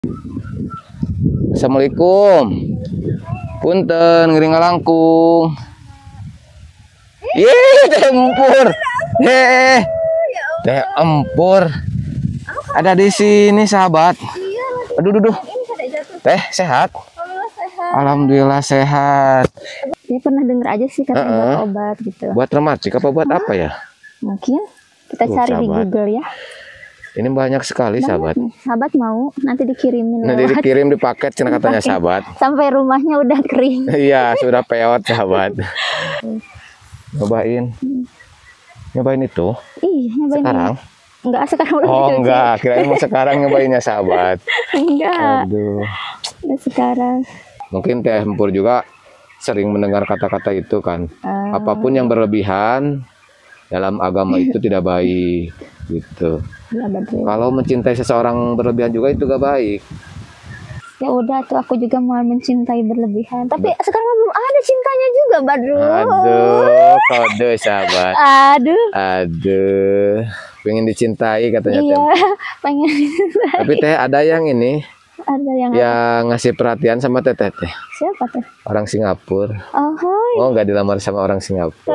Assalamualaikum. Punten ngering ngalangkung. Ih, teh empur. Teh empur. Ada di sini, sahabat. Aduh, duh. Teh sehat? Alhamdulillah sehat. Saya pernah dengar aja sih katanya buat obat gitu. Buat rematik apa buat apa ya? Mungkin kita cari di Google ya. Ini banyak sekali, sahabat. Sahabat mau nanti dikirimin. Nanti dikirim di paket, cina katanya sahabat. Sampai rumahnya udah kering. Iya, sudah peot, sahabat. Nyobain. Nyobain itu? Iya, nyobain. Sekarang? Enggak, sekarang udah Oh, dicuci. enggak. Kirain mau sekarang nyobainnya, sahabat. Enggak. Aduh. Udah sekarang. Mungkin Teh Empur juga sering mendengar kata-kata itu kan. Apapun yang berlebihan dalam agama itu tidak baik gitu. Ya, betul. Kalau mencintai seseorang berlebihan juga itu gak baik. Ya udah tuh, aku juga mau mencintai berlebihan. Tapi sekarang belum ada cintanya juga, Badru. Aduh, kode sahabat. Aduh. Pengen dicintai katanya Teh. Iya, pengen. Tapi Teh ada yang ini, Ada yang ngasih perhatian sama Teteh. siapa tuh? Orang Singapura. Oh, hai. Oh, nggak dilamar sama orang Singapura.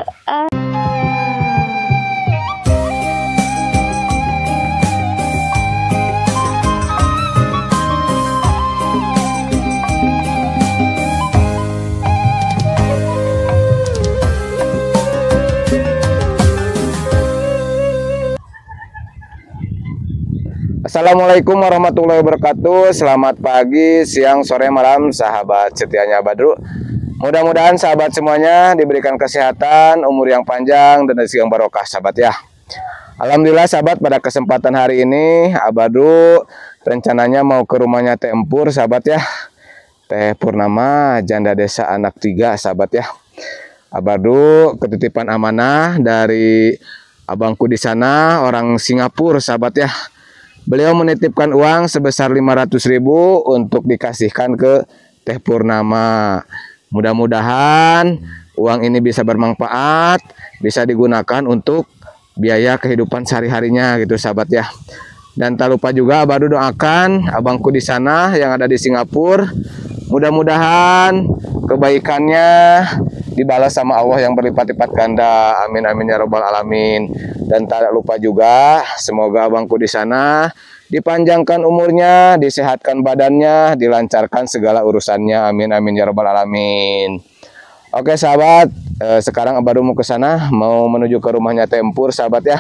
Assalamualaikum warahmatullahi wabarakatuh. Selamat pagi, siang, sore, malam, sahabat setianya Badru. Mudah-mudahan sahabat semuanya diberikan kesehatan, umur yang panjang, dan rezeki yang barokah, sahabat ya. Alhamdulillah sahabat, pada kesempatan hari ini Badru rencananya mau ke rumahnya Teh Empur, sahabat ya. Teh Purnama, janda desa anak 3, sahabat ya. Badru ketitipan amanah dari abangku di sana, orang Singapura, sahabat ya. Beliau menitipkan uang sebesar 500.000 untuk dikasihkan ke Teh Purnama. Mudah-mudahan uang ini bisa bermanfaat, bisa digunakan untuk biaya kehidupan sehari-harinya gitu, sahabat ya. Dan tak lupa juga Abadu doakan abangku di sana yang ada di Singapura, mudah-mudahan kebaikannya dibalas sama Allah yang berlipat-lipat ganda. Amin amin ya robbal alamin. Dan tak lupa juga semoga abangku di sana dipanjangkan umurnya, disehatkan badannya, dilancarkan segala urusannya. Amin amin ya robbal alamin. Oke sahabat, sekarang Abadu mau ke sana, mau menuju ke rumahnya Teh Empur, sahabat ya.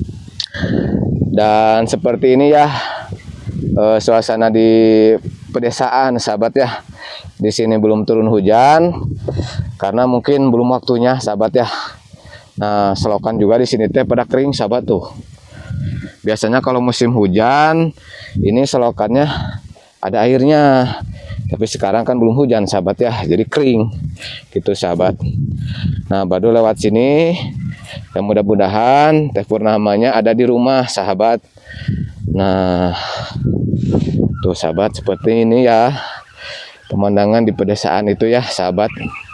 Dan seperti ini ya suasana di pedesaan, sahabat ya. Di sini belum turun hujan karena mungkin belum waktunya, sahabat ya. Nah, selokan juga di sini teh pada kering, sahabat tuh. Biasanya kalau musim hujan ini selokannya ada airnya. Tapi sekarang kan belum hujan, sahabat ya. Jadi kering. Gitu, sahabat. Nah, Badu lewat sini. Dan mudah-mudahan Teh Purnamanya ada di rumah, sahabat. Nah, tuh sahabat, seperti ini ya pemandangan di pedesaan itu ya, sahabat.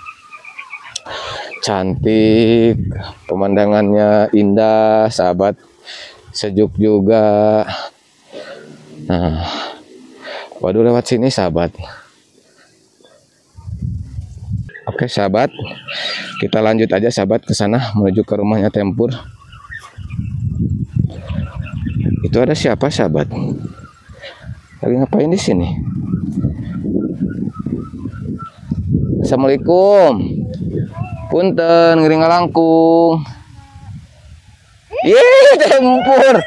Cantik, pemandangannya indah, sahabat. Sejuk juga. Nah, waduh lewat sini, sahabat. Oke, sahabat. Kita lanjut aja, sahabat, ke sana menuju ke rumahnya Teh Empur. Itu ada siapa, sahabat? Lagi ngapain di sini? Assalamualaikum. Punten ngering ngalangkung. Ih, Teh Empur.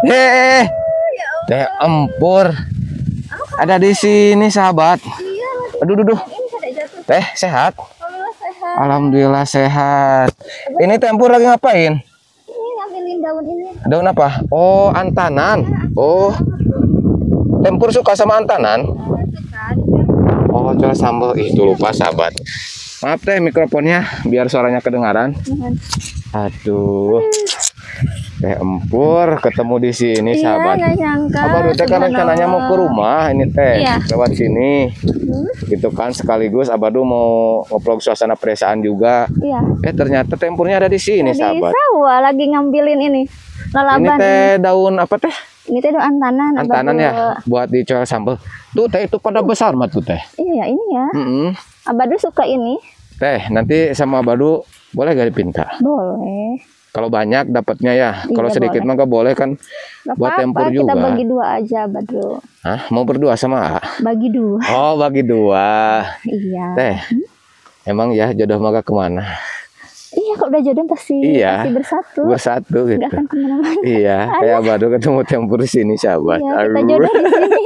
Teh Empur. Ada di sini, sahabat. Aduh, duh. Teh sehat? Alhamdulillah sehat. Ini Teh Empur lagi ngapain? Ini ngambilin daun ini. Daun apa? Oh, antanan. Oh. Teh Empur suka sama antanan? Oh, coba sambal. Itu lupa, sahabat. Maaf Teh, mikrofonnya biar suaranya kedengaran. Aduh. Teh Empur ketemu di sini, sahabat. Nggak nyangka. Abang teh kan rencananya mau ke rumah ini Teh. Iya. Lewat sini. Gitu kan, sekaligus Abadu mau nge-vlog suasana pedesaan juga. Iya. Ternyata Teh Empurnya ada di sini, Di sahabat. sawah lagi ngambilin ini. Ini Lalaban. Teh daun apa Teh? Ini teh doan tanan. Antanan ya, buat dicoel sambal. Tuh teh itu pada besar mah tuh teh. Iya ini ya. Abadu suka ini. Teh nanti sama Badu boleh gak dipinta? Boleh. Kalau banyak dapatnya ya. Iya, Kalau sedikit mah gak boleh kan. Gak Buat apa-apa, tempur juga. kita bagi 2 aja Badru. Hah? Mau berdua sama A? Bagi 2. Oh bagi 2. Iya. Teh. Emang ya jodoh mah gak kemana? Iya kalau udah jodoh pasti bersatu. Bersatu gitu. Gak akan kemana-mana. Iya. Kayak Badu ketemu tempur di sini sahabat. Iya, kita jodoh di sini.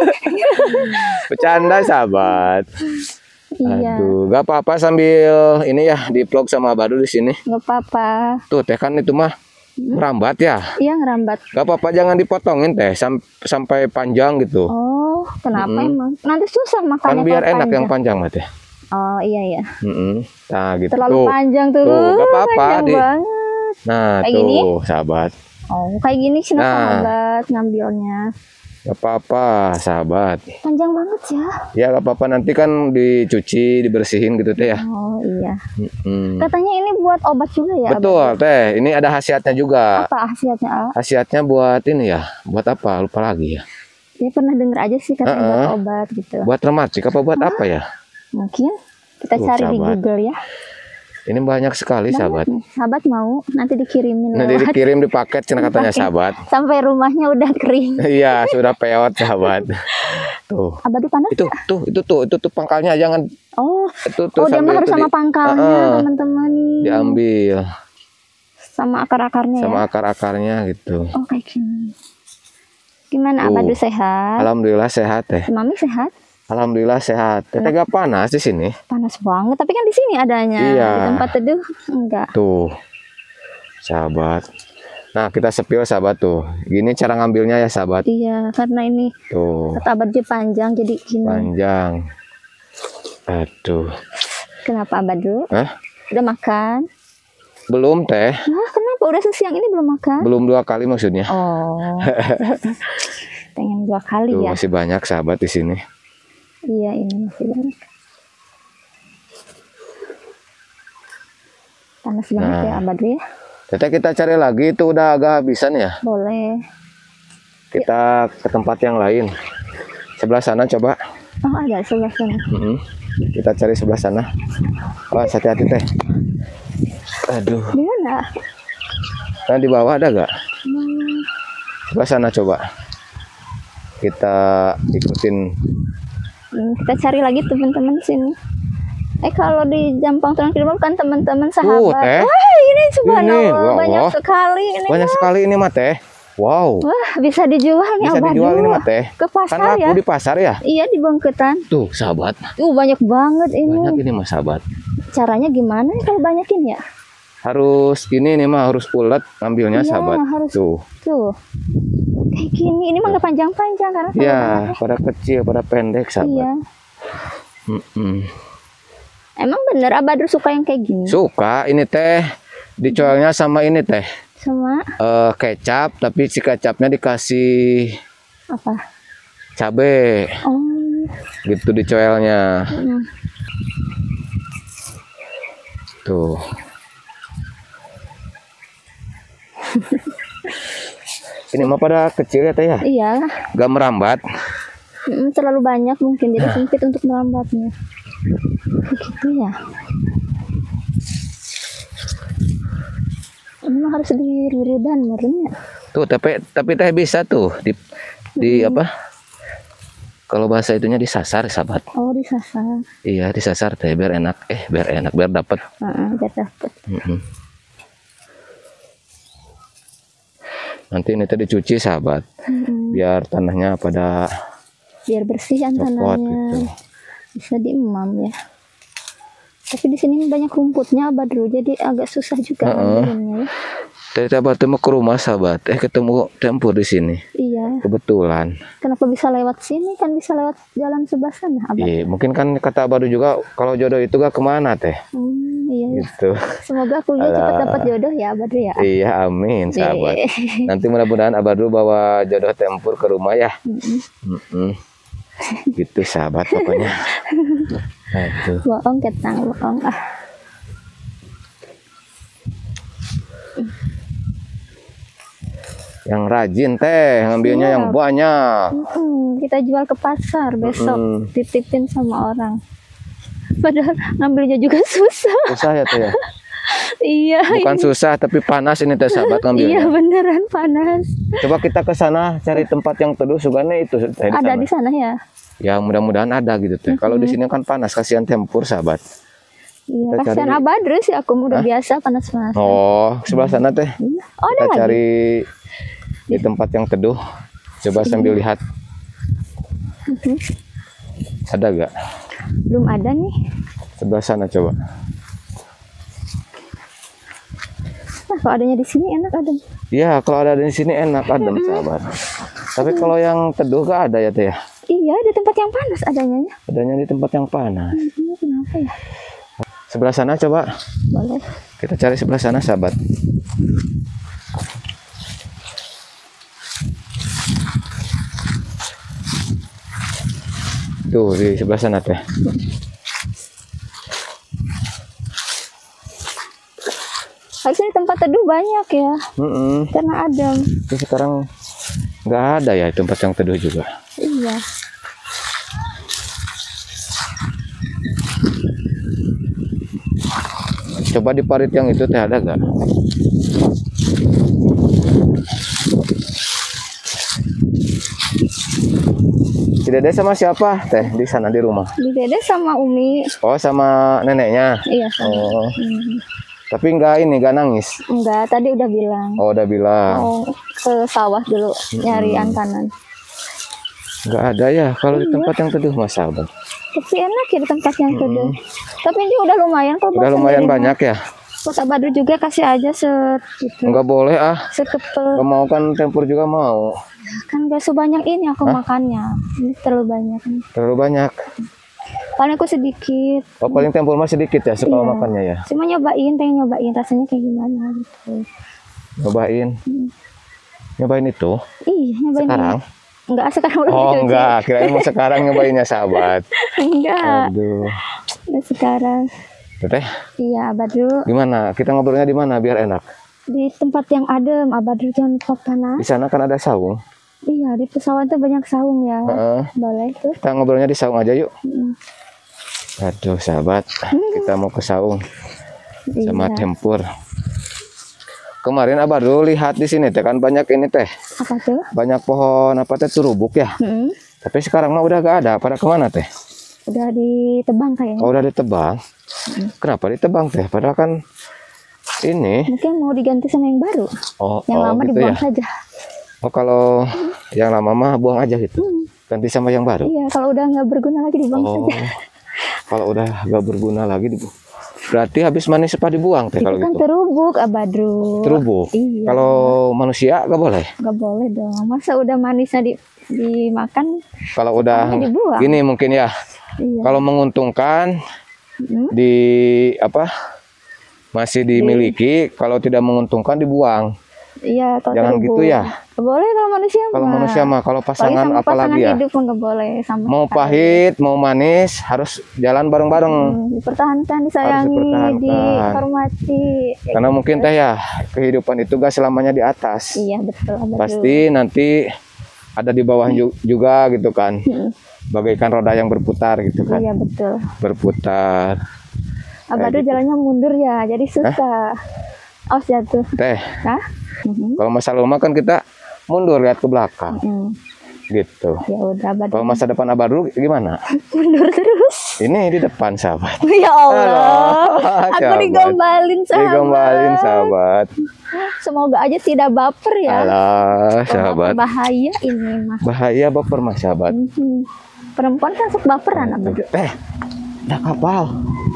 Bercanda sahabat. Iya. Aduh, gak apa-apa sambil ini ya di vlog sama Badu di sini. Gak apa-apa. Tuh teh kan itu mah merambat ya. Iya ngerambat. Gak apa-apa jangan dipotongin teh sampai panjang gitu. Oh, kenapa emang? Nanti susah makannya. Kan biar kalau enak panjang. yang panjang mah teh. Oh iya ya. Nah gitu. Terlalu panjang tuh. Gak apa-apa Panjang di. banget. Nah Kayak tuh gini? sahabat. Oh kayak gini sih Nah. sahabat ngambilnya. Gak apa-apa sahabat. Panjang banget ya. Ya gak apa-apa nanti kan dicuci dibersihin gitu teh ya. Oh iya. Katanya ini buat obat juga ya. Betul teh. Ini ada khasiatnya juga. Apa khasiatnya? Khasiatnya buat ini ya. Buat apa? Lupa lagi ya. Dia pernah denger aja sih katanya buat obat gitu. Buat rematik apa buat apa ya? Mungkin kita cari di sahabat. Google ya. Ini banyak sekali sahabat. Sahabat mau nanti dikirimin. Nanti lewat. dikirim di paket cina katanya sahabat. Sampai rumahnya udah kering. Iya sudah peot sahabat. Tuh. Abadu panas. Itu tuh pangkalnya jangan. Oh. Itu Oh dia mah sambil harus itu sama pangkalnya teman-teman. diambil. Sama akar-akarnya Sama ya. akar-akarnya gitu. Oh kayak gini. Gimana Abadu sehat? Alhamdulillah sehat teh. Mami sehat? Alhamdulillah sehat. Teteh gak panas di sini. Panas banget, tapi kan di sini adanya. Iya. Di tempat teduh enggak. Tuh. Sahabat. Nah, kita sepil sahabat tuh. Gini cara ngambilnya ya sahabat. Iya, karena ini Tuh. kata Abadu panjang jadi gini. Panjang. Aduh. Kenapa Abadu? Hah? Udah makan? Belum teh. Wah, kenapa udah sesiang ini belum makan? Belum 2 kali maksudnya. Oh. Pengen 2 kali Tuh, ya. masih banyak sahabat di sini. Iya, ini masih banyak. Panas banget ya Abadu ya. Teteh kita cari lagi itu udah agak habisan ya. Boleh. Kita ke tempat yang lain. Sebelah sana coba. Oh, ada sebelah sana. Kita cari sebelah sana. Oh, hati-hati teh. Aduh. Di mana? Nah, di bawah ada gak? Sebelah sana coba. Kita ikutin. Kita cari lagi teman-teman sini. Kalau di Jampang Tulang Kidul kan teman-teman sahabat. Teh. Wah, ini subhanallah Ini, banyak wah. sekali ini. Banyak sekali ini mah teh. Wow. Wah, bisa dijual nih Bisa Abadu. dijual ini mah teh. Ke pasar Kan ya? laku di pasar ya. Iya, di Bangketan. Tuh, sahabat. Banyak banget ini. Banyak ini mah sahabat. Caranya gimana ya kalau banyakin ya? Harus ini nih mah harus ulet ngambilnya Iya, sahabat. harus. Tuh. Kayak gini. Ini mah nggak panjang-panjang karena kalau Ya, banyak. pada kecil, pada pendek sahabat. Iya. Emang bener Abadu suka yang kayak gini? Suka ini teh dicoelnya sama ini teh. Sama Kecap tapi si kecapnya dikasih apa? cabe Oh. gitu dicoelnya. Tuh. Ini mah pada kecil ya teh ya. Iya. Gak merambat. Terlalu banyak mungkin jadi sempit untuk merambatnya. Begitu ya. Ini mah harus dirurudan merenya. Tuh tapi teh bisa tuh di apa? Kalau bahasa itunya disasar sahabat. Oh, disasar. Iya disasar teh biar enak. Biar dapat. Biar dapet. Nanti ini teh dicuci sahabat. Biar tanahnya pada biar bersih kan copot tanahnya. gitu. Bisa diemam ya. Tapi di sini banyak rumputnya Badru, jadi agak susah juga ngambilinnya ya. Teh sahabat mau ke rumah sahabat. Ketemu tempur di sini. Iya. Kebetulan. Kenapa bisa lewat sini? Kan bisa lewat jalan sebelah sana, Abah. Iya, mungkin kan kata Abadu juga kalau jodoh itu gak kemana teh. Iya. Gitu. Semoga aku juga cepat dapat jodoh ya, Badru ya. Iya, amin sahabat. Nanti mudah-mudahan Abadu bawa jodoh tempur ke rumah ya. Gitu sahabat pokoknya. Aduh. Bohong ketang, bohong. Yang rajin teh, ngambilnya Siap. yang banyak. Kita jual ke pasar besok, titipin sama orang. Padahal ngambilnya juga susah. Susah ya teh ya. Iya. Bukan susah tapi panas ini teh sahabat Iya ngambilnya. beneran panas. Coba kita ke sana cari tempat yang teduh sugane itu teh di Ada sana. di sana ya. Ya mudah-mudahan ada gitu teh. Kalau di sini kan panas, kasihan tempur sahabat. Iya. Kita Kasihan cari- Abadru sih, aku udah biasa panas-panas. Oh, sebelah sana teh. Oh Kita ada lagi. cari di tempat yang teduh. Coba sambil lihat. Ada gak? Belum ada nih. Sebelah sana coba. Nah, kalau adanya di sini enak adem. Iya, kalau ada di sini enak adem sahabat. Tapi kalau yang teduh gak ada ya teh ya? Iya, di tempat yang panas adanya. Adanya di tempat yang panas. Ini kenapa ya? Sebelah sana coba. Boleh. Kita cari sebelah sana sahabat. Tuh di sebelah sana teh. Harusnya di tempat teduh banyak ya, karena adem. Tapi sekarang nggak ada ya tempat yang teduh juga. Iya. Coba di parit yang itu teh ada gak? Si Dede sama siapa teh di sana di rumah? Di Dede sama Umi. Oh sama neneknya. Iya sama. Oh. Tapi nggak nangis. Enggak, tadi udah bilang. Oh udah bilang. Mau ke sawah dulu nyari antanan. Nggak ada ya kalau di tempat yang teduh mas sahabat. Tapi enak ya di tempat yang teduh. Tapi ini udah lumayan kok. Udah lumayan banyak ya. Buat Abadru juga kasih aja gitu. Nggak boleh ah. Sekepel. Nggak mau kan tempur juga mau. Kan gak sebanyak ini aku makannya. Ini terlalu banyak. Terlalu banyak. Paling aku sedikit. Oh paling tempur mah sedikit ya suka Iya. makannya ya. Cuma nyobain, pengen nyobain rasanya kayak gimana gitu. Nyobain. Nyobain itu. Iya, nyobain. Sekarang? Enggak, sekarang udah Oh dicuci. enggak, kirain mau sekarang nyobainnya sahabat. Enggak. Aduh. Udah sekarang. Teteh, Iya, Abadru. gimana? Kita ngobrolnya di mana biar enak? Di tempat yang adem, Abadru jangan tempat panas. Di sana kan ada saung. Iya, di pesawat tuh banyak saung ya. Heeh. Boleh tuh. Kita ngobrolnya di saung aja yuk. Mm. Aduh sahabat, kita mau ke saung sama Iya. tempur. Kemarin Abadru lihat di sini teh kan banyak ini teh, Apa tuh? banyak pohon apa teh turubuk ya. Mm. Tapi sekarang mah udah gak ada. Pada kemana teh? Udah ditebang kayaknya. Oh udah ditebang. Kenapa ditebang teh? Padahal kan ini. Mungkin mau diganti sama yang baru. Oh, Yang lama gitu dibuang ya. saja. Oh kalau yang lama mah buang aja gitu. Ganti sama yang baru. Iya, kalau udah nggak berguna lagi dibuang Oh, saja. kalau udah gak berguna lagi berarti habis manis apa dibuang teh Itu kalau kan gitu? terubuk, Abadru. Terubuk. Iya. Kalau manusia gak boleh. Nggak boleh dong. Masa udah manisnya dimakan? Kalau udah Sekarang dibuang. gini mungkin ya. Iya. Kalau menguntungkan di apa masih dimiliki, kalau tidak menguntungkan dibuang. Iya, kalau Jangan terubuk. gitu ya. Nggak boleh kalau manusia Kalau mah. manusia mah, kalau Apalagi pasangan sama apalagi pasangan ya. hidup mah nggak boleh sama Mau sekali. pahit, mau manis, harus jalan bareng-bareng. Dipertahankan, disayangi, dipertahankan. dihormati. Ya, Karena mungkin teh ya kehidupan itu gak selamanya di atas. iya betul, Abadru. Pasti nanti ada di bawah juga gitu kan. Bagaikan roda yang berputar gitu kan. Iya betul. Berputar. Abadru gitu. jalannya mundur ya, jadi susah. Awas jatuh. Teh, Hah? kalau masa lalu kan kita mundur lihat ke belakang gitu. Ya udah, Abadru. Kalau masa depan Abadru gimana? Mundur terus. Ini di depan sahabat. Ya Allah. Halo, Aku sahabat. digombalin sahabat. Digombalin sahabat. Semoga aja tidak baper ya. Alah sahabat. Bahaya ini mah. Bahaya baper mas sahabat. Perempuan kan suka baperan, Abadru. Teh, ada kapal.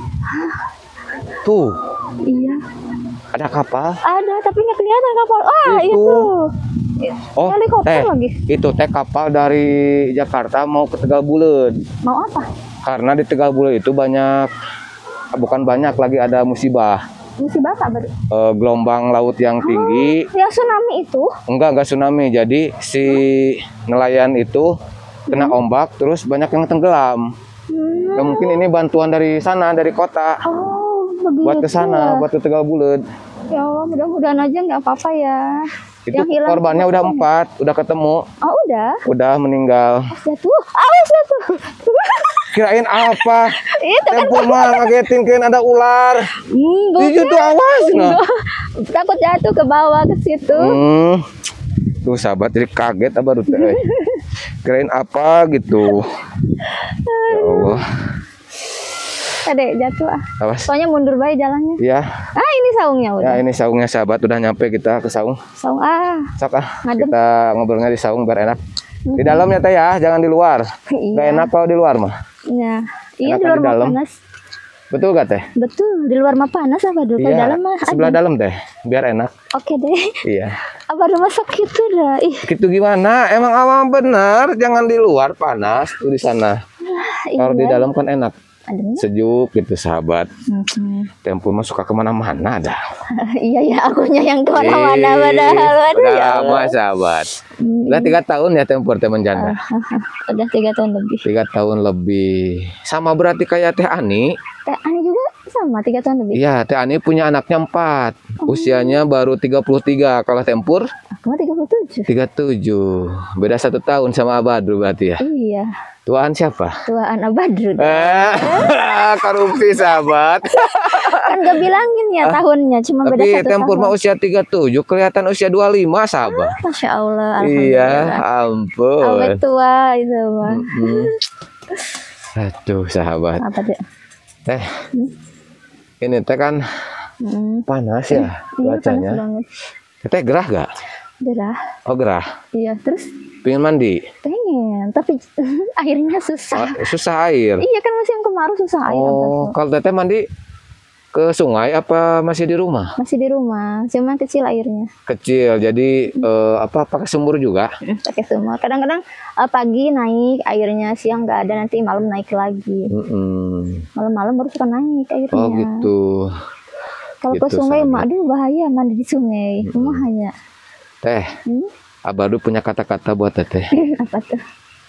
Tuh, Iya. ada kapal. Ada, tapi nggak kelihatan kapal. Ah, Itu. itu. Oh, Helikopter teh, lagi. itu teh kapal dari Jakarta mau ke Tegalbuleud. Mau apa? Karena di Tegalbuleud itu banyak, bukan banyak lagi ada musibah. Musibah apa, Abadru? Gelombang laut yang tinggi. Ya tsunami itu. Enggak tsunami. Jadi si nelayan itu kena ombak, terus banyak yang tenggelam. Ya, mungkin ini bantuan dari sana, dari kota, Oh, begitu. buat ke sana, buat ke Tegalbuleud. Ya Allah, mudah-mudahan aja nggak apa-apa ya. Itu Yang hilang korbannya udah 4, udah ketemu, Oh udah. udah meninggal. Jatuh. Awas jatuh. Kirain apa? Itu kan Tempur mah ngagetin kirain ada ular. Itu tuh awas nah. takut jatuh ke bawah ke situ. Tuh sahabat jadi kaget baru teh. Kirain apa gitu. Ya Allah. Adek jatuh ah. Awas. Soalnya mundur baik jalannya. Ya. Ah ini saungnya udah. Ya ini saungnya sahabat udah nyampe kita ke saung. Saung ah. Sok Ngadem. kita ngobrolnya di saung biar enak. Di dalamnya teh ya, jangan di luar. Gak Iya. enak kalau di luar mah. Iya. Iya Enakan di luar di mah dalam. panas. Betul gak teh? Betul, di luar mah panas apa dulu? Kalau Iya. dalam mah Sebelah adem. dalam teh, biar enak. Oke deh. Iya. Apa rumah sakit tuh dah? Ih, Gitu gimana? Emang awam benar, jangan di luar panas tuh di sana. Kalau di dalam kan enak, ademnya. sejuk gitu sahabat. Tempur mah suka kemana-mana dah. Iya ya, akunya yang kemana-mana padahal. Aduh Udah ya. lama sahabat. Udah 3 tahun ya Tempur teh menjanda. Udah 3 tahun lebih. 3 tahun lebih. Sama berarti kayak Teh Ani. Teh Ani juga sama 3 tahun lebih. Iya, Teh Ani punya anaknya 4. Usianya baru 33. Kalau Tempur Aku mah 37. 37. Beda 1 tahun sama Abadru berarti ya. Iya, Tuaan siapa? tuaan Abadru. Korupsi sahabat. Kan gak bilangin ya tahunnya, cuma beda Tapi 1 Tempur tahun. mah usia 37, kelihatan usia 25 sahabat. Masya Allah, Iya, alhamdulillah. ampun. Awet tua itu mah. Aduh sahabat. Apa tuh? Teh, ini teh kan panas ya Iya, cuacanya. panas banget. Teh gerah gak? Gerah. Oh gerah. Iya, terus Pengen mandi? pengen, tapi airnya susah. Oh, susah air. Iya kan musim kemarau susah air. Oh, Abah. kalau teteh mandi ke sungai apa masih di rumah? Masih di rumah, cuma kecil airnya. Kecil, jadi apa pakai sumur juga? Pakai sumur. Kadang-kadang pagi naik airnya, siang nggak ada, nanti malam naik lagi. Malam-malam baru suka naik airnya. Oh gitu. Kalau ke gitu, sungai, sahabat. mak, aduh bahaya mandi di sungai. Hanya Teh, Abadu punya kata-kata buat teteh. apa tuh?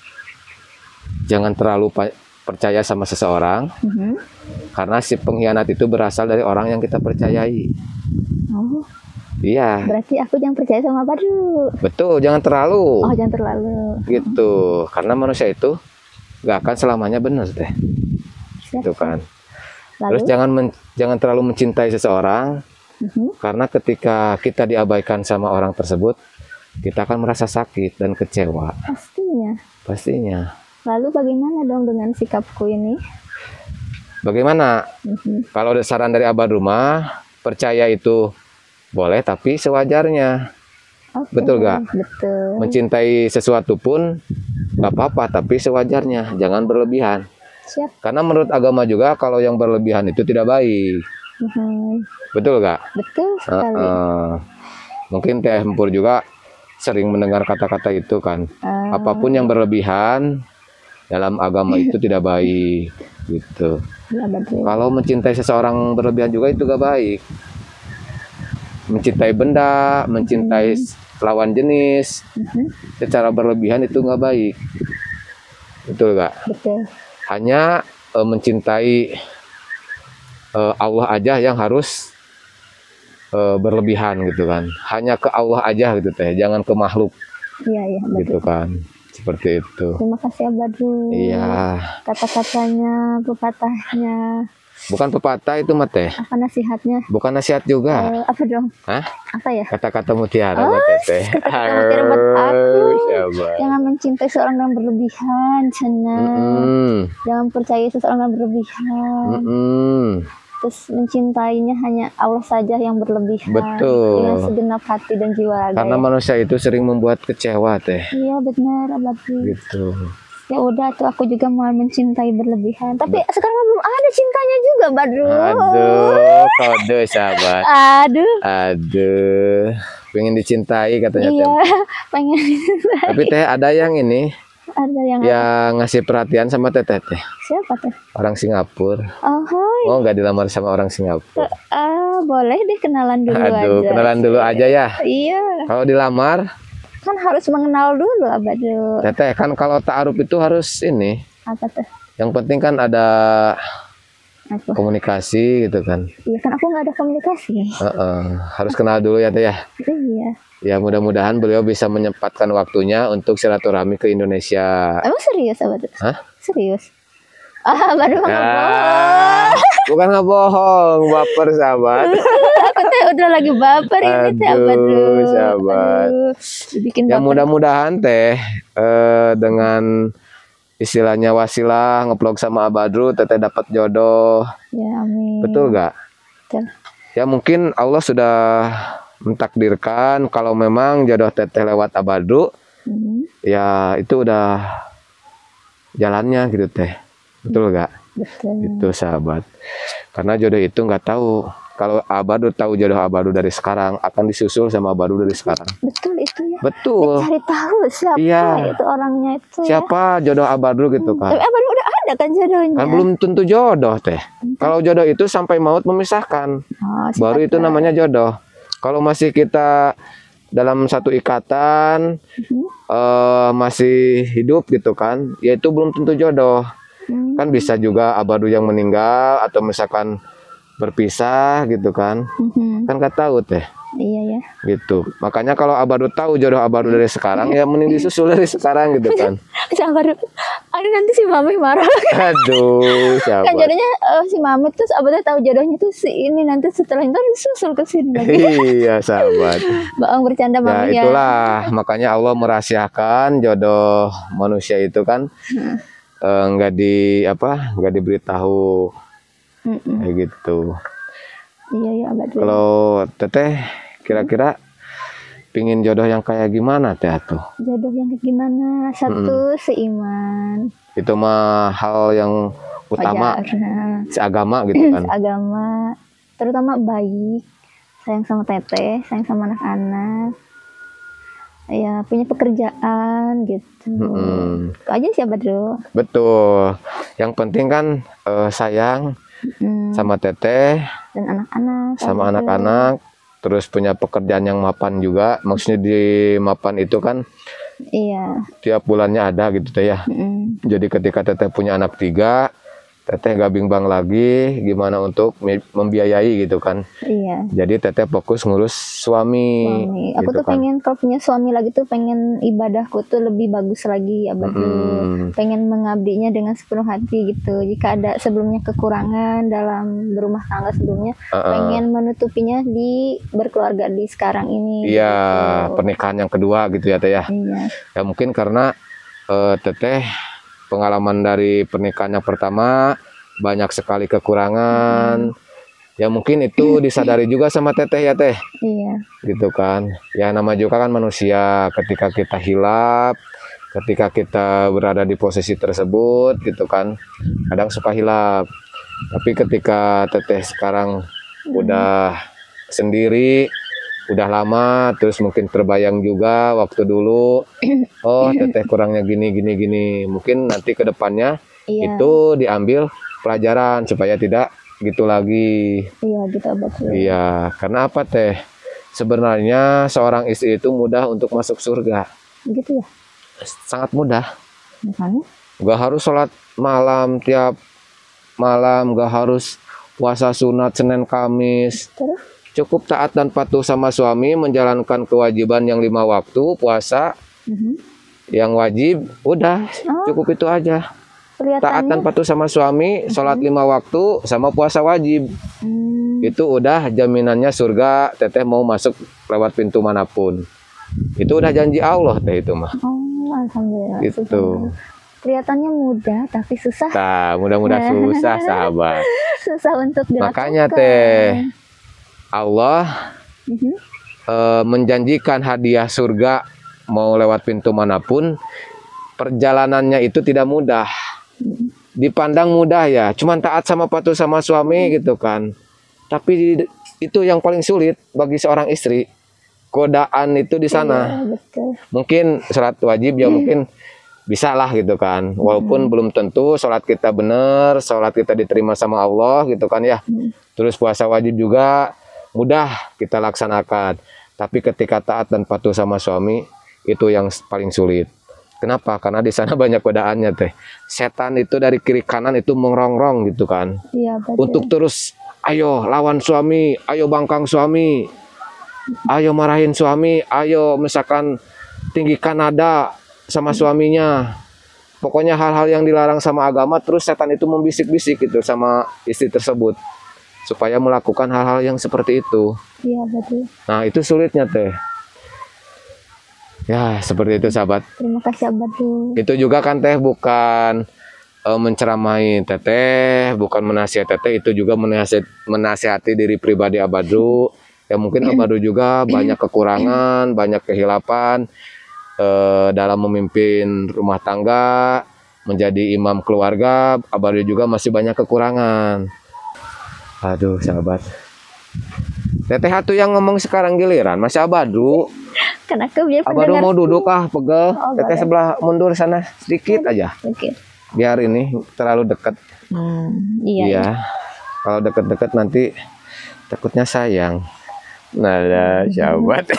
Jangan terlalu percaya sama seseorang, karena si pengkhianat itu berasal dari orang yang kita percayai. Oh, Iya, berarti aku jangan percaya sama Badu. betul. Jangan terlalu. Oh, jangan terlalu. Gitu, karena manusia itu gak akan selamanya benar teh. Siap. Gitu kan. Lalu, Terus jangan terlalu mencintai seseorang, karena ketika kita diabaikan sama orang tersebut, kita akan merasa sakit dan kecewa. pastinya. Pastinya. Lalu bagaimana dong dengan sikapku ini? Bagaimana? Kalau ada saran dari abad rumah, percaya itu boleh tapi sewajarnya. Oke, Betul gak? Betul. Mencintai sesuatu pun gak apa-apa tapi sewajarnya, jangan berlebihan. Siap. Karena menurut agama juga kalau yang berlebihan itu tidak baik. Betul gak? Betul sekali. Mungkin Teh Empur juga sering mendengar kata-kata itu kan. Apapun yang berlebihan dalam agama itu tidak baik gitu. Ya, betul. Kalau mencintai seseorang berlebihan juga itu gak baik. Mencintai benda, mencintai lawan jenis secara berlebihan itu gak baik. Betul gak? Betul. Hanya mencintai Allah aja yang harus berlebihan gitu kan. Hanya ke Allah aja gitu teh, jangan ke makhluk Iya, iya, betul. gitu kan. Seperti itu. Terima kasih Abadu. Iya. Kata-katanya, pepatahnya, Bukan pepatah itu mah teh. apa nasihatnya? Bukan nasihat juga. Apa dong? Hah? Apa ya? Kata-kata mutiara buat teteh. Kata-kata mutiara buat aku. Sabar. Jangan mencintai seorang yang berlebihan, Cina. Jangan percaya seseorang yang berlebihan. Terus mencintainya hanya Allah saja yang berlebihan. Betul. Dengan segenap hati dan jiwa raga. Karena manusia itu sering membuat kecewa teh. Iya benar, Abadu. Gitu. Ya udah tuh aku juga mau mencintai berlebihan. Tapi sekarang belum ada cintanya juga, Badru. Aduh, kode sahabat. Aduh. Aduh, pengen dicintai katanya Iya, Tem. pengen. Tapi teh ada yang ini, Ada yang yang ngasih perhatian sama teteh teh. siapa tuh? Orang Singapura. Oh, hai. Oh nggak dilamar sama orang Singapura. Boleh deh kenalan dulu Aduh, aja. kenalan dulu aja ya. Iya, Kalau dilamar, kan harus mengenal dulu, Abadu. teteh kan kalau ta'aruf itu harus ini. Apa tuh? Yang penting kan ada Apa? komunikasi gitu kan. Iya kan aku nggak ada komunikasi. Harus kenal dulu ya teh ya. Iya. Ya mudah-mudahan beliau bisa menyempatkan waktunya untuk silaturahmi ke Indonesia. Emang serius Abah? Hah? Serius? Baru nggak bohong. Bukan nggak bohong, baper sahabat. Aku teh udah lagi baper ini teh Abah. Sahabat. Bikin Ya baper. mudah-mudahan teh dengan istilahnya wasilah ngeplog sama Abadru teteh dapat jodoh. Ya amin. Betul gak? Betul. Ya mungkin Allah sudah mentakdirkan kalau memang jodoh teteh lewat Abadru, ya itu udah jalannya gitu teh. Betul gak? Betul. Itu sahabat. Karena jodoh itu nggak tahu. Kalau Abadru tahu jodoh Abadru dari sekarang, akan disusul sama Abadru dari sekarang. Betul itu ya. Betul. Cari tahu siapa itu orangnya itu. Siapa jodoh Abadru gitu kan? Tapi Abadru udah ada kan jodohnya. Kan belum tentu jodoh teh. Kalau jodoh itu sampai maut memisahkan. Baru itu namanya jodoh. Kalau masih kita dalam satu ikatan, masih hidup gitu kan, ya itu belum tentu jodoh. Kan bisa juga Abadru yang meninggal atau misalkan berpisah gitu kan. Kan gak tahu teh. Iya ya. Gitu. Makanya kalau Abadru tahu jodoh Abadru dari sekarang, ya mending disusul dari sekarang gitu kan. Abadru, nanti si Mami marah. Aduh, siapa? Kan jodohnya si Mami terus Abadru tahu jodohnya tuh si ini, nanti setelah itu disusul ke sini lagi. Iya sahabat. Bohong bercanda Mami ya. Itulah makanya Allah merahasiakan jodoh manusia itu kan nggak diberitahu kayak gitu. Iya ya Abadru. Kalau teteh kira-kira pingin jodoh yang kayak gimana teh tuh? Jodoh yang kayak gimana? Satu seiman. Itu mah hal yang utama. Seagama gitu kan. Seagama. Terutama baik, sayang sama teteh, sayang sama anak-anak. Ya punya pekerjaan gitu. Itu aja sih Abadru. Betul. Yang penting kan sayang sama teteh dan anak-anak. Sama anak-anak. Terus punya pekerjaan yang mapan juga. Maksudnya di mapan itu kan tiap bulannya ada gitu teh ya. Jadi ketika teteh punya anak 3, teteh gak bimbang lagi gimana untuk membiayai gitu kan. Iya. Jadi teteh fokus ngurus suami. Aku gitu tuh kan. Pengen kalau punya suami lagi tuh pengen ibadahku tuh lebih bagus lagi ya pengen mengabdinya dengan sepenuh hati gitu. Jika ada sebelumnya kekurangan dalam berumah tangga sebelumnya, pengen menutupinya di berkeluarga di sekarang ini. Iya, gitu. Pernikahan yang kedua gitu ya teh ya. Iya. Ya mungkin karena teteh pengalaman dari pernikahan yang pertama banyak sekali kekurangan. Ya mungkin itu disadari juga sama teteh ya teh. Iya. Gitu kan. Ya nama juga kan manusia, ketika kita hilap, ketika kita berada di posisi tersebut gitu kan, kadang suka hilap. Tapi ketika teteh sekarang udah sendiri, udah lama, terus mungkin terbayang juga waktu dulu, oh teteh kurangnya gini. Mungkin nanti ke depannya itu diambil pelajaran supaya tidak gitu lagi. Iya, gitu betul. Iya, karena apa teh? Sebenarnya seorang istri itu mudah untuk masuk surga. Gitu ya? Sangat mudah. Makanya? Gak harus sholat malam tiap malam, gak harus puasa sunat Senin Kamis. Terus? Cukup taat dan patuh sama suami, menjalankan kewajiban yang 5 waktu, puasa yang wajib, udah cukup itu aja. Taat dan patuh sama suami, sholat 5 waktu, sama puasa wajib. Itu udah jaminannya surga, teteh mau masuk lewat pintu manapun. Itu udah janji Allah teh itu mah. Oh, alhamdulillah. Gitu. Kelihatannya mudah tapi susah. Nah, mudah-mudahan susah sahabat. Susah untuk dilakukan. Makanya teh Allah menjanjikan hadiah surga mau lewat pintu manapun, perjalanannya itu tidak mudah. Dipandang mudah ya, cuman taat sama patuh sama suami gitu kan. Tapi itu yang paling sulit bagi seorang istri. Godaan itu di sana. Mungkin sholat wajib ya mungkin bisa lah gitu kan. Walaupun belum tentu sholat kita benar, sholat kita diterima sama Allah gitu kan ya. Terus puasa wajib juga mudah kita laksanakan, tapi ketika taat dan patuh sama suami itu yang paling sulit. Kenapa? Karena di sana banyak godaannya teh. Setan itu dari kiri kanan itu merongrong gitu kan. Iya, betul. Untuk terus ayo lawan suami, ayo bangkang suami. ayo marahin suami, ayo misalkan tinggikan nada sama suaminya. Pokoknya hal-hal yang dilarang sama agama, terus setan itu membisik-bisik gitu sama istri tersebut supaya melakukan hal-hal yang seperti itu. Iya betul. Nah, itu sulitnya teh. Ya, seperti itu sahabat. Terima kasih Abadru. Itu juga kan teh bukan menceramai teteh, bukan menasihat teteh, itu juga menasihati diri pribadi Abadru. Ya mungkin Abadru juga banyak kekurangan, banyak kehilapan dalam memimpin rumah tangga, menjadi imam keluarga. Abadru juga masih banyak kekurangan. Aduh sahabat, teteh atuh yang ngomong sekarang giliran masih Abadru. Kenapa biar Abadru mau duduk pegel. Teteh boleh. sebelah mundur sana sedikit aja. Oke. Biar ini terlalu dekat. Iya. Iya. Kalau dekat-dekat nanti takutnya sayang. Nah, sahabat.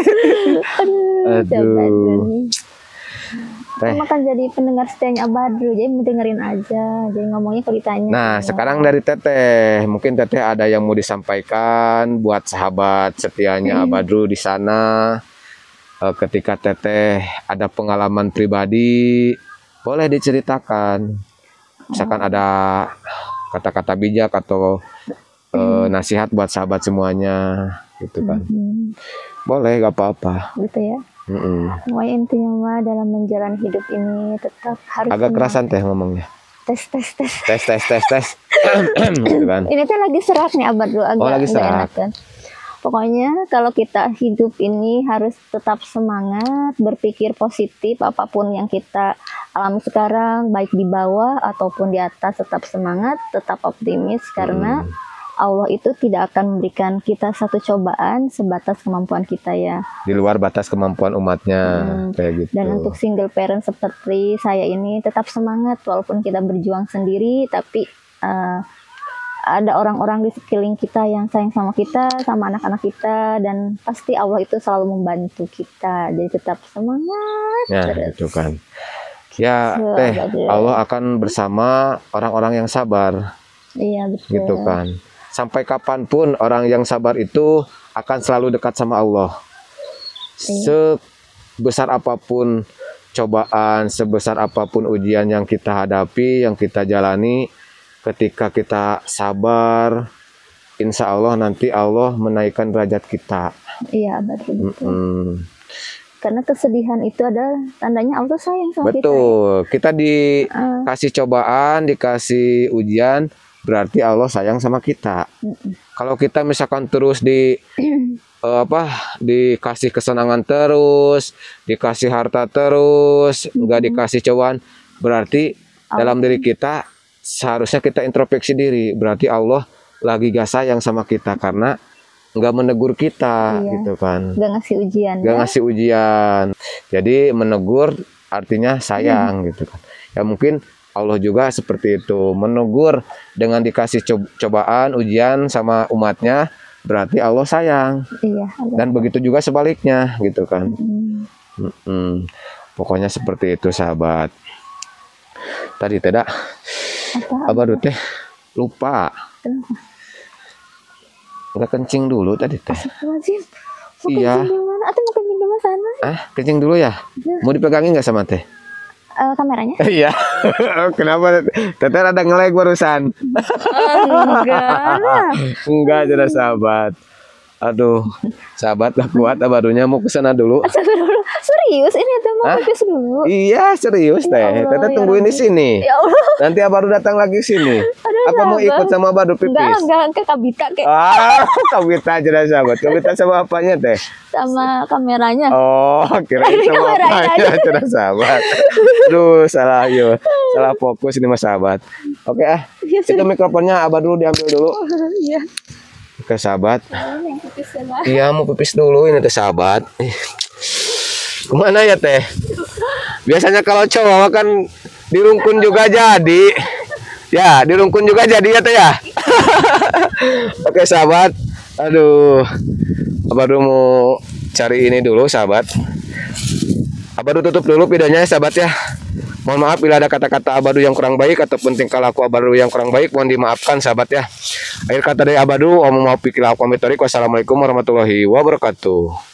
Aduh. Teh. Kamu kan jadi pendengar setianya Abadru, jadi mau dengerin aja, jadi ngomongnya kalau ditanya. Nah, sekarang dari teteh, mungkin teteh ada yang mau disampaikan buat sahabat setianya Abadru di sana. Ketika teteh ada pengalaman pribadi, boleh diceritakan. Misalkan ada kata-kata bijak atau nasihat buat sahabat semuanya, gitu kan. Boleh, gak apa-apa. Gitu ya. Pokoknya intinya mah dalam menjalani hidup ini tetap harus Agak tenang. kerasan teh ngomongnya. Tes. Tes. Gitu kan. Ini tuh lagi serak nih Abadru, agak lagi nggak serak. enak kan. Pokoknya kalau kita hidup ini harus tetap semangat, berpikir positif apapun yang kita alami sekarang, baik di bawah ataupun di atas, tetap semangat, tetap optimis karena Allah itu tidak akan memberikan kita satu cobaan sebatas kemampuan kita ya. Di luar batas kemampuan umatnya, kayak gitu. Dan untuk single parent seperti saya ini tetap semangat walaupun kita berjuang sendiri, tapi ada orang-orang di sekeliling kita yang sayang sama kita, sama anak-anak kita, dan pasti Allah itu selalu membantu kita. Jadi tetap semangat. Ya, terus. itu kan. Ya, teh, Allah akan bersama orang-orang yang sabar. Iya, betul. Gitu kan. Sampai kapanpun orang yang sabar itu akan selalu dekat sama Allah. Sebesar apapun cobaan, sebesar apapun ujian yang kita hadapi, yang kita jalani, ketika kita sabar, insya Allah nanti Allah menaikkan derajat kita. Iya, betul. Karena kesedihan itu adalah tandanya Allah sayang sama kita. Betul. Kita dikasih cobaan, dikasih ujian, berarti Allah sayang sama kita. Kalau kita misalkan terus dikasih kesenangan terus, dikasih harta terus, nggak dikasih cobaan, berarti dalam diri kita seharusnya kita introspeksi diri. Berarti Allah lagi gak sayang sama kita karena nggak menegur kita, gitu kan. Nggak ngasih ujian. Nggak ngasih ujian. Jadi menegur artinya sayang, gitu kan. Ya mungkin Allah juga seperti itu, menegur dengan dikasih cobaan, ujian sama umatnya, berarti Allah sayang. Iya. Dan begitu juga sebaliknya, gitu kan. Pokoknya seperti itu sahabat. Tadi tidak, Abadru teh lupa. Kenapa? Nggak kencing dulu tadi teh. Iya. Iya. Kencing di mana? Atau mau kencing di sana? Kencing dulu ya? Mau dipegangin nggak sama teh? Kameranya? Iya. Kenapa? Teteh ada nge-lag barusan. Enggak, jadi sahabat. Aduh, sahabat lah kuat, Abadrunya mau kesana dulu. Serius ini tuh mau pipis dulu. Iya, serius teh. Teteh tungguin di sini. Ya Allah. Nanti Abadru datang lagi sini. Apa mau ikut sama Abadru pipis? Enggak ke Kabita kayak. Kabita aja sahabat. Kabita sama apanya teh? Sama kameranya. Oh, kirain sama apanya, cerdas sahabat. Aduh, salah yuk. Salah fokus ini mas sahabat. Oke itu mikrofonnya Abadru diambil dulu. Iya. Oke sahabat. Iya mau pipis dulu ini teh sahabat. Kemana ya teh? Biasanya kalau cowok kan dirungkun juga jadi. Ya dirungkun juga jadi ya teh ya. Oke sahabat. Aduh, Abadru mau cari ini dulu sahabat. Abadru tutup dulu videonya ya sahabat ya. Mohon maaf bila ada kata-kata Abadu yang kurang baik ataupun tingkah laku Abadu yang kurang baik, mohon dimaafkan sahabat ya. Akhir kata dari Abadu, wassalamualaikum warahmatullahi wabarakatuh.